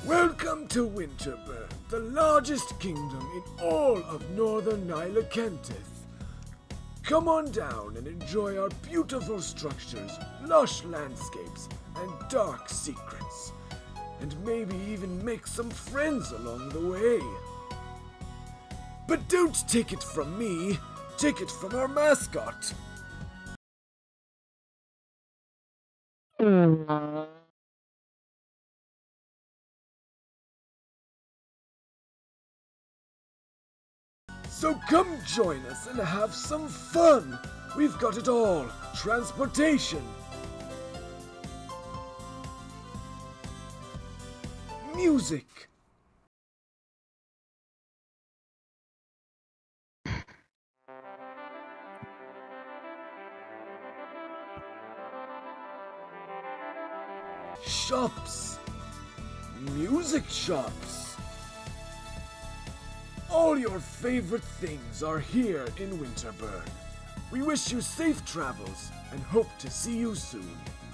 Welcome to Winterburn, the largest kingdom in all of northern Nylakentith. Come on down and enjoy our beautiful structures, lush landscapes, and dark secrets. And maybe even make some friends along the way. But don't take it from me, take it from our mascot. So come join us and have some fun. We've got it all. Transportation, music, shops, music shops. All your favorite things are here in Winterburn. We wish you safe travels and hope to see you soon.